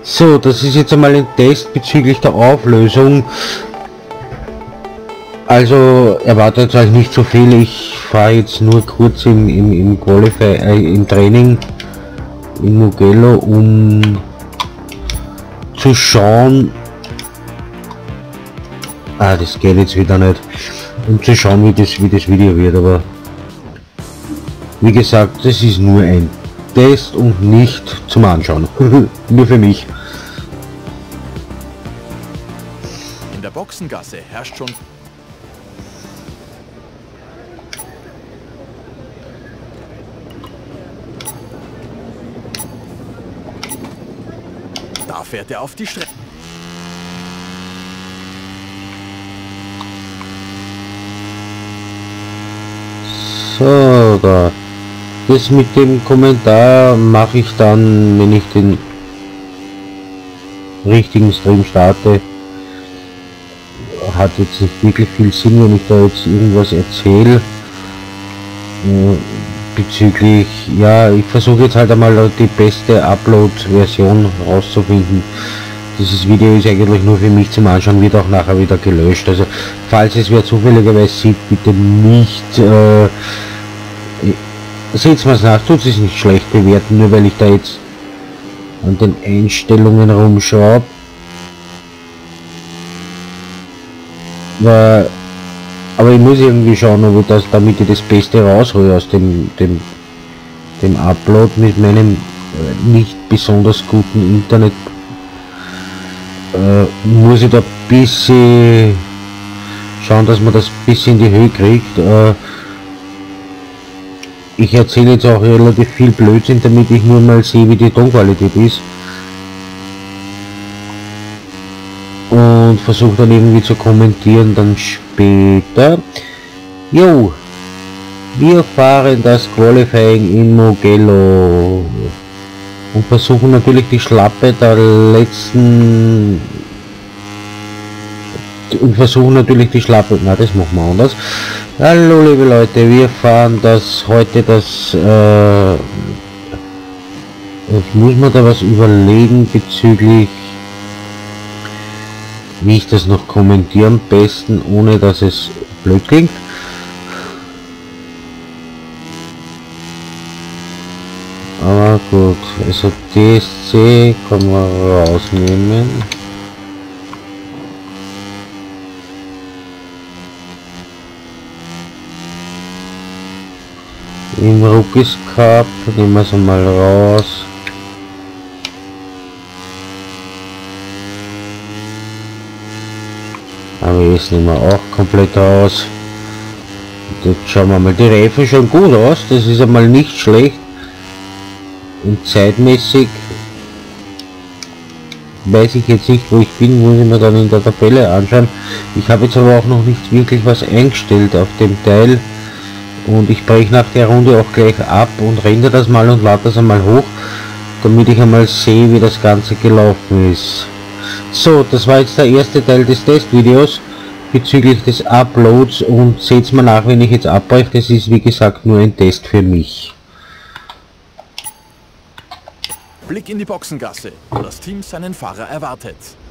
So, das ist jetzt einmal ein Test bezüglich der Auflösung. Also erwartet euch nicht so viel, ich fahre jetzt nur kurz im Qualify, im Training in Mugello, um zu schauen, das geht jetzt wieder nicht, um zu schauen, wie das Video wird, aber wie gesagt, das ist nur ein Test und nicht zum Anschauen, nur für mich. In der Boxengasse herrscht schon... Da fährt er auf die Strecke. So, da. Das mit dem Kommentar mache ich dann, wenn ich den richtigen Stream starte. Hat jetzt nicht wirklich viel Sinn, wenn ich da jetzt irgendwas erzähle. Bezüglich, ja, ich versuche jetzt halt einmal die beste Upload-Version rauszufinden. Dieses Video ist eigentlich nur für mich zum Anschauen, wird auch nachher wieder gelöscht. Also falls es wer zufälligerweise sieht, bitte nicht, seht mir's nach, tut es nicht schlecht bewerten, nur weil ich da jetzt an den Einstellungen rumschraube. Aber ich muss irgendwie schauen, ob ich das, damit ich das Beste raushole aus dem Upload mit meinem nicht besonders guten Internet, muss ich da ein bisschen schauen, dass man das ein bisschen in die Höhe kriegt. Ich erzähle jetzt auch relativ viel Blödsinn, damit ich nur mal sehe, wie die Tonqualität ist. Und versuche dann irgendwie zu kommentieren dann später. Jo, wir fahren das Qualifying in Mugello und versuchen natürlich die Schlappe der letzten na, das machen wir anders. Hallo liebe Leute, wir fahren heute das ich muss mir da was überlegen bezüglich, wie ich das noch kommentiere am besten, ohne dass es blöd klingt. Aber gut, also DSC kann man rausnehmen. Im Rookies Cup nehmen wir es mal raus. Aber jetzt nehmen wir auch komplett raus. Jetzt schauen wir mal, die Reifen schon gut aus, das ist einmal nicht schlecht. Und zeitmäßig weiß ich jetzt nicht, wo ich bin, muss ich mir dann in der Tabelle anschauen. Ich habe jetzt aber auch noch nicht wirklich was eingestellt auf dem Teil. Und ich breche nach der Runde auch gleich ab und rende das mal und lade das einmal hoch, damit ich einmal sehe, wie das Ganze gelaufen ist. So, das war jetzt der erste Teil des Testvideos bezüglich des Uploads und seht's mal nach, wenn ich jetzt abbreche. Das ist wie gesagt nur ein Test für mich. Blick in die Boxengasse, wo das Team seinen Fahrer erwartet.